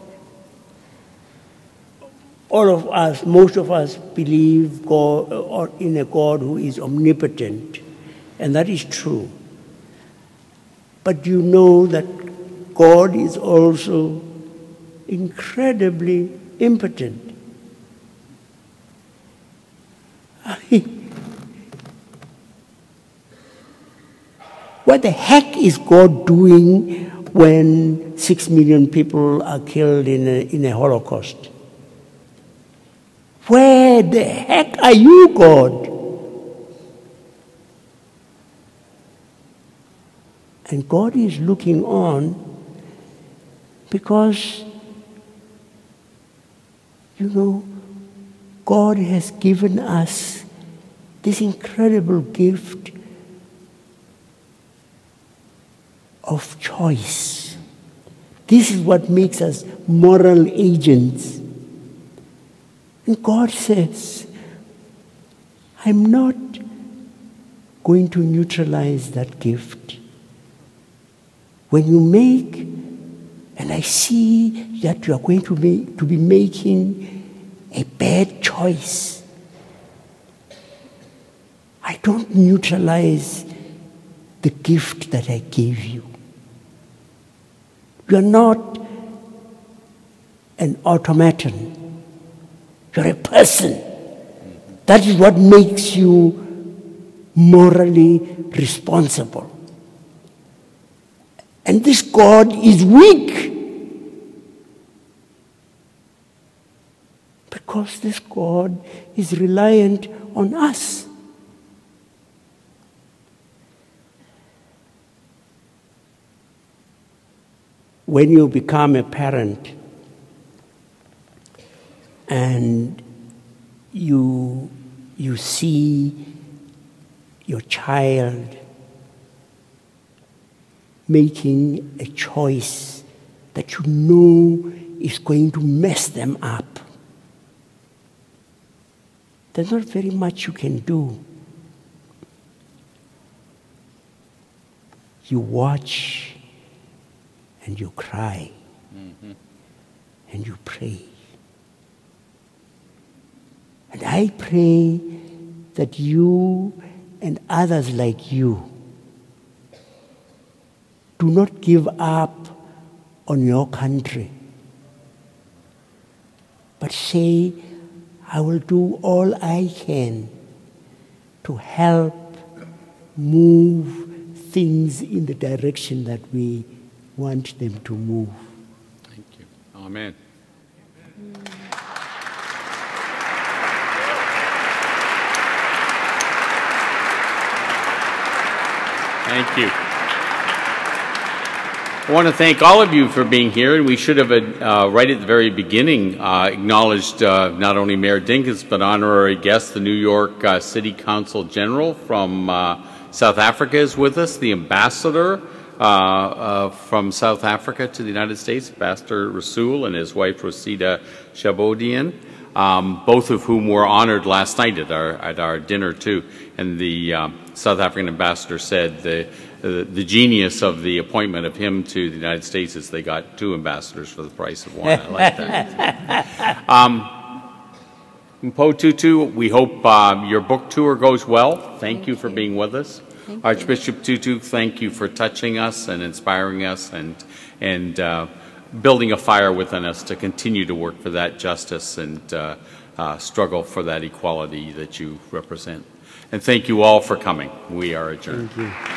all of us, most of us believe God, or in a God who is omnipotent, and that is true. But you know that God is also incredibly impotent. I mean, what the heck is God doing when six million people are killed in a, in a Holocaust? Where the heck are you, God? And God is looking on because, you know, God has given us this incredible gift of choice. This is what makes us moral agents. And God says, I'm not going to neutralize that gift. When you make, and I see that you are going to be, to be making a bad choice, I don't neutralize the gift that I gave you. You are not an automaton. You're a person. That is what makes you morally responsible. And this God is weak. Because this God is reliant on us. When you become a parent, and you, you see your child making a choice that you know is going to mess them up. There's not very much you can do. You watch and you cry, mm-hmm. and you pray. And I pray that you and others like you do not give up on your country, but say, I will do all I can to help move things in the direction that we want them to move. Thank you. Amen. Thank you. I want to thank all of you for being here, and we should have, uh, right at the very beginning, uh, acknowledged uh, not only Mayor Dinkins, but honorary guest, the New York uh, City Council General from uh, South Africa is with us, the ambassador uh, uh, from South Africa to the United States, Ambassador Rasool, and his wife Rosita Shabodian, um, both of whom were honored last night at our, at our dinner too. And the uh, South African ambassador said the The, the genius of the appointment of him to the United States is they got two ambassadors for the price of one. I like that. um, Mpho Tutu, we hope uh, your book tour goes well. Thank, thank you for you. being with us. Thank Archbishop you. Tutu, thank you for touching us and inspiring us and, and uh, building a fire within us to continue to work for that justice and uh, uh, struggle for that equality that you represent. And thank you all for coming. We are adjourned. Thank you.